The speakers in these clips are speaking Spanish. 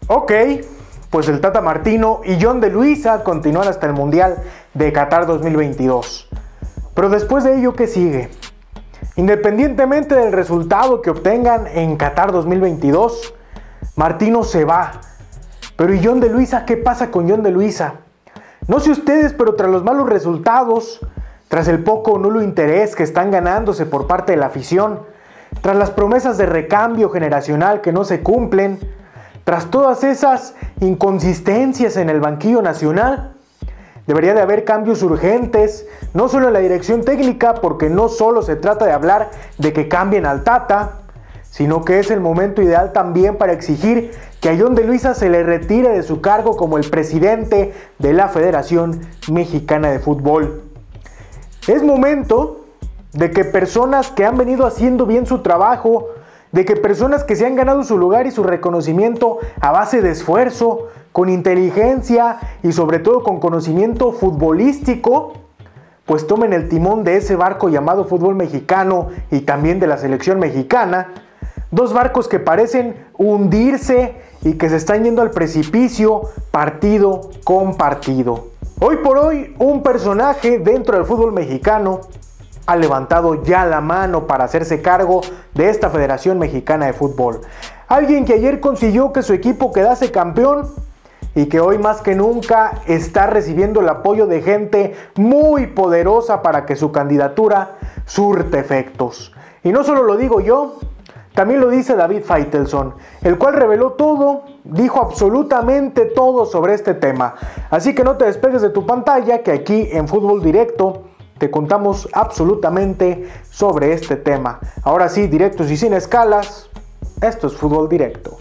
Ok, pues el Tata Martino y John de Luisa continúan hasta el Mundial de Qatar 2022. Pero después de ello, ¿qué sigue? Independientemente del resultado que obtengan en Qatar 2022, Martino se va. Pero ¿y John de Luisa? ¿Qué pasa con John de Luisa? No sé ustedes, pero tras los malos resultados, tras el poco o nulo interés que están ganándose por parte de la afición, tras las promesas de recambio generacional que no se cumplen, tras todas esas inconsistencias en el banquillo nacional, debería de haber cambios urgentes, no solo en la dirección técnica, porque no solo se trata de hablar de que cambien al Tata, sino que es el momento ideal también para exigir que a John de Luisa se le retire de su cargo como el presidente de la Federación Mexicana de Fútbol. Es momento de que personas que han venido haciendo bien su trabajo, de que personas que se han ganado su lugar y su reconocimiento a base de esfuerzo, con inteligencia y sobre todo con conocimiento futbolístico, pues tomen el timón de ese barco llamado fútbol mexicano y también de la selección mexicana. Dos barcos que parecen hundirse y que se están yendo al precipicio partido con partido. Hoy por hoy, un personaje dentro del fútbol mexicano ha levantado ya la mano para hacerse cargo de esta Federación Mexicana de Fútbol. Alguien que ayer consiguió que su equipo quedase campeón y que hoy más que nunca está recibiendo el apoyo de gente muy poderosa para que su candidatura surte efectos. Y no solo lo digo yo, también lo dice David Faitelson, el cual reveló todo, dijo absolutamente todo sobre este tema. Así que no te despegues de tu pantalla, que aquí en Fútbol Directo te contamos absolutamente sobre este tema. Ahora sí, directos y sin escalas, esto es Fútbol Directo.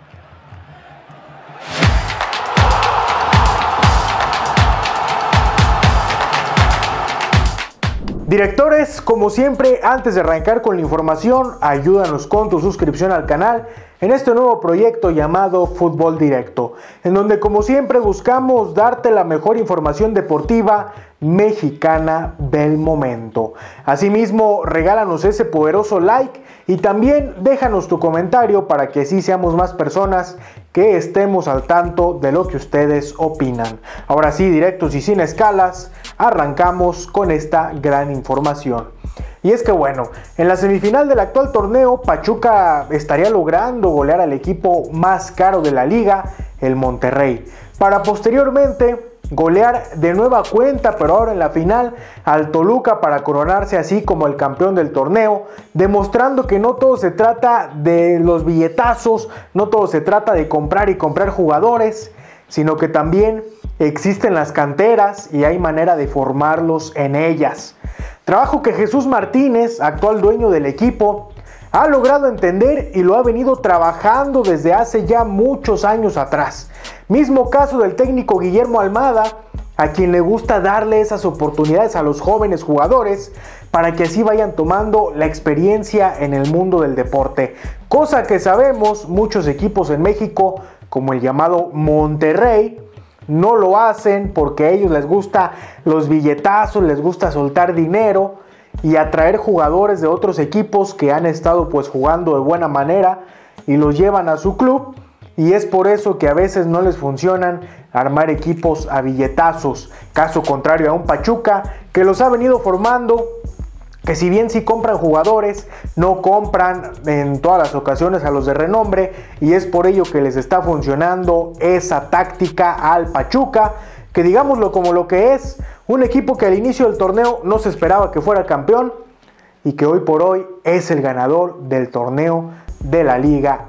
Directores, como siempre, antes de arrancar con la información, ayúdanos con tu suscripción al canal en este nuevo proyecto llamado Fútbol Directo, en donde como siempre buscamos darte la mejor información deportiva mexicana del momento. Asimismo, regálanos ese poderoso like y también déjanos tu comentario para que así seamos más personas que estemos al tanto de lo que ustedes opinan. Ahora sí, directos y sin escalas, arrancamos con esta gran información. Y es que bueno, en la semifinal del actual torneo, Pachuca estaría logrando golear al equipo más caro de la liga, el Monterrey, para posteriormente golear de nueva cuenta, pero ahora en la final, al Toluca para coronarse así como el campeón del torneo, demostrando que no todo se trata de los billetazos, no todo se trata de comprar y comprar jugadores, sino que también existen las canteras y hay manera de formarlos en ellas. Trabajo que Jesús Martínez, actual dueño del equipo, ha logrado entender y lo ha venido trabajando desde hace ya muchos años atrás. Mismo caso del técnico Guillermo Almada, a quien le gusta darle esas oportunidades a los jóvenes jugadores para que así vayan tomando la experiencia en el mundo del deporte. Cosa que sabemos muchos equipos en México, como el llamado Monterrey, no lo hacen porque a ellos les gusta los billetazos, les gusta soltar dinero y atraer jugadores de otros equipos que han estado pues jugando de buena manera y los llevan a su club, y es por eso que a veces no les funcionan armar equipos a billetazos, caso contrario a un Pachuca que los ha venido formando, que si bien sí compran jugadores, no compran en todas las ocasiones a los de renombre, y es por ello que les está funcionando esa táctica al Pachuca, que digámoslo como lo que es, un equipo que al inicio del torneo no se esperaba que fuera campeón y que hoy por hoy es el ganador del torneo de la Liga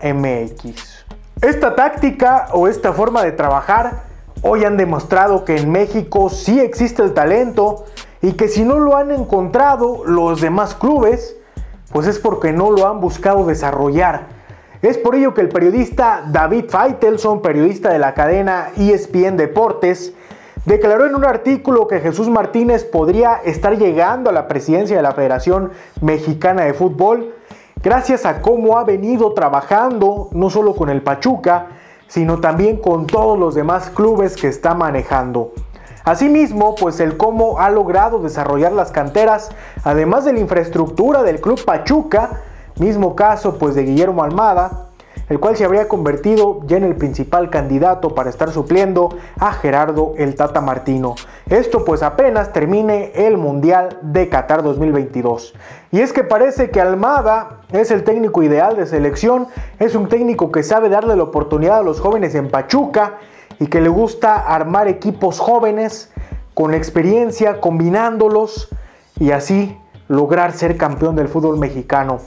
MX. Esta táctica o esta forma de trabajar hoy han demostrado que en México sí existe el talento, y que si no lo han encontrado los demás clubes, pues es porque no lo han buscado desarrollar. Es por ello que el periodista David Faitelson, periodista de la cadena ESPN Deportes, declaró en un artículo que Jesús Martínez podría estar llegando a la presidencia de la Federación Mexicana de Fútbol, gracias a cómo ha venido trabajando no solo con el Pachuca, sino también con todos los demás clubes que está manejando. Asimismo, pues el cómo ha logrado desarrollar las canteras, además de la infraestructura del Club Pachuca, mismo caso pues de Guillermo Almada, el cual se habría convertido ya en el principal candidato para estar supliendo a Gerardo el Tata Martino. Esto pues apenas termine el Mundial de Qatar 2022. Y es que parece que Almada es el técnico ideal de selección, es un técnico que sabe darle la oportunidad a los jóvenes en Pachuca y que le gusta armar equipos jóvenes con experiencia, combinándolos y así lograr ser campeón del fútbol mexicano.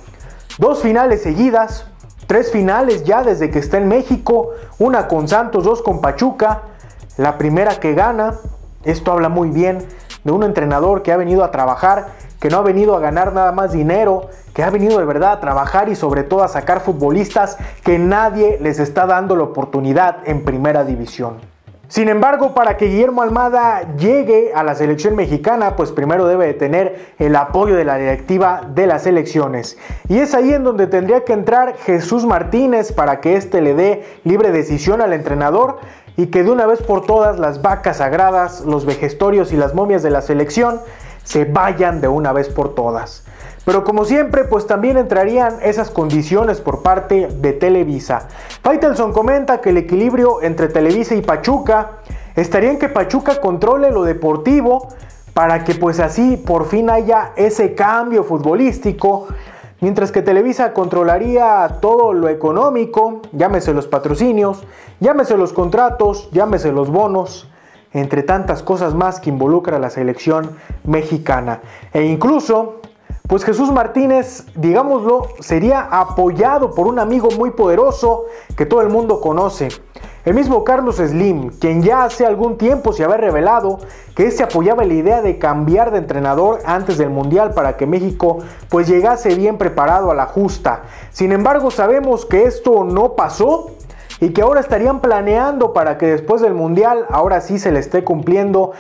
2 finales seguidas, 3 finales ya desde que está en México, una con Santos, 2 con Pachuca, la primera que gana. Esto habla muy bien de un entrenador que ha venido a trabajar, que no ha venido a ganar nada más dinero, que ha venido de verdad a trabajar y sobre todo a sacar futbolistas que nadie les está dando la oportunidad en primera división. Sin embargo, para que Guillermo Almada llegue a la selección mexicana, pues primero debe de tener el apoyo de la directiva de las selecciones. Y es ahí en donde tendría que entrar Jesús Martínez para que éste le dé libre decisión al entrenador y que de una vez por todas las vacas sagradas, los vejestorios y las momias de la selección se vayan de una vez por todas. Pero como siempre, pues también entrarían esas condiciones por parte de Televisa. Faitelson comenta que el equilibrio entre Televisa y Pachuca estaría en que Pachuca controle lo deportivo para que pues así por fin haya ese cambio futbolístico, mientras que Televisa controlaría todo lo económico, llámese los patrocinios, llámese los contratos, llámese los bonos, entre tantas cosas más que involucra a la selección mexicana. E incluso pues Jesús Martínez, digámoslo, sería apoyado por un amigo muy poderoso que todo el mundo conoce. El mismo Carlos Slim, quien ya hace algún tiempo se había revelado que este apoyaba la idea de cambiar de entrenador antes del Mundial para que México pues llegase bien preparado a la justa. Sin embargo, sabemos que esto no pasó y que ahora estarían planeando para que después del Mundial ahora sí se le esté cumpliendo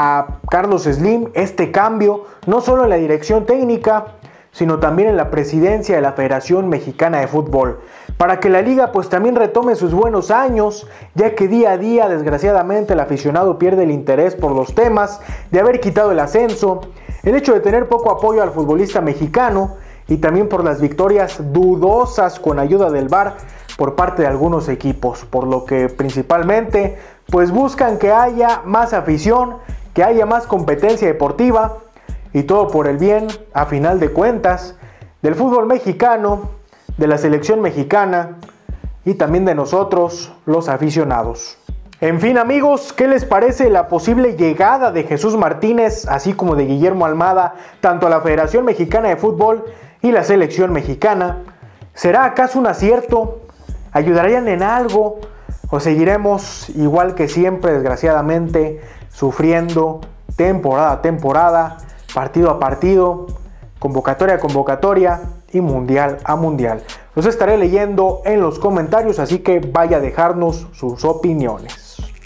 a Carlos Slim este cambio, no solo en la dirección técnica, sino también en la presidencia de la Federación Mexicana de Fútbol, para que la liga pues también retome sus buenos años, ya que día a día desgraciadamente el aficionado pierde el interés por los temas de haber quitado el ascenso, el hecho de tener poco apoyo al futbolista mexicano y también por las victorias dudosas con ayuda del VAR por parte de algunos equipos, por lo que principalmente pues buscan que haya más afición, que haya más competencia deportiva y todo por el bien, a final de cuentas, del fútbol mexicano, de la selección mexicana y también de nosotros, los aficionados. En fin, amigos, ¿qué les parece la posible llegada de Jesús Martínez, así como de Guillermo Almada, tanto a la Federación Mexicana de Fútbol y la selección mexicana? ¿Será acaso un acierto? ¿Ayudarían en algo? ¿O seguiremos igual que siempre, desgraciadamente, sufriendo temporada a temporada, partido a partido, convocatoria a convocatoria y mundial a mundial? Los estaré leyendo en los comentarios, así que vaya a dejarnos sus opiniones.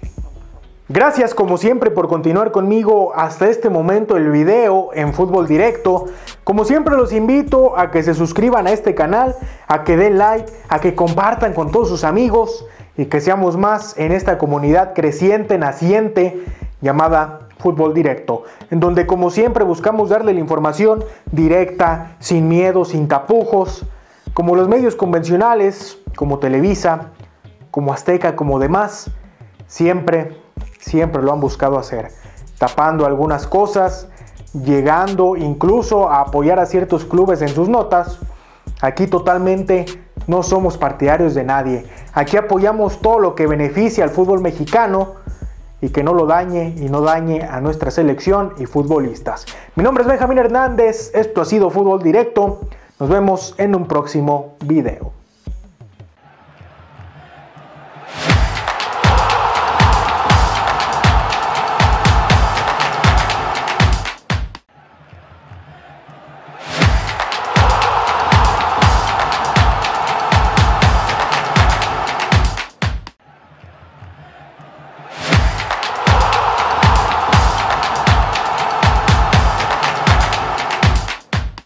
Gracias como siempre por continuar conmigo hasta este momento el video en Fútbol Directo. Como siempre los invito a que se suscriban a este canal, a que den like, a que compartan con todos sus amigos y que seamos más en esta comunidad creciente, naciente, llamada Fútbol Directo, en donde como siempre buscamos darle la información directa, sin miedo, sin tapujos, como los medios convencionales, como Televisa, como Azteca, como demás, siempre lo han buscado hacer, tapando algunas cosas, llegando incluso a apoyar a ciertos clubes en sus notas. Aquí totalmente no somos partidarios de nadie, aquí apoyamos todo lo que beneficia al fútbol mexicano y que no lo dañe y no dañe a nuestra selección y futbolistas. Mi nombre es Benjamín Hernández, esto ha sido Fútbol Directo, nos vemos en un próximo video.